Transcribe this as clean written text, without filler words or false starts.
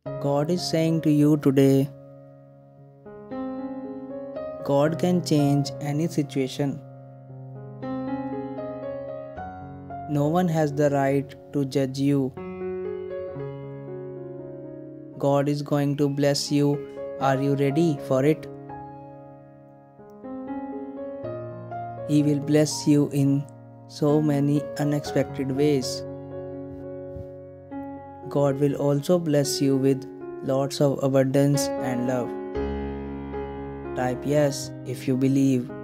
God is saying to you today, God can change any situation. No one has the right to judge you. God is going to bless you. Are you ready for it? He will bless you in so many unexpected ways. God will also bless you with lots of abundance and love. Type yes if you believe.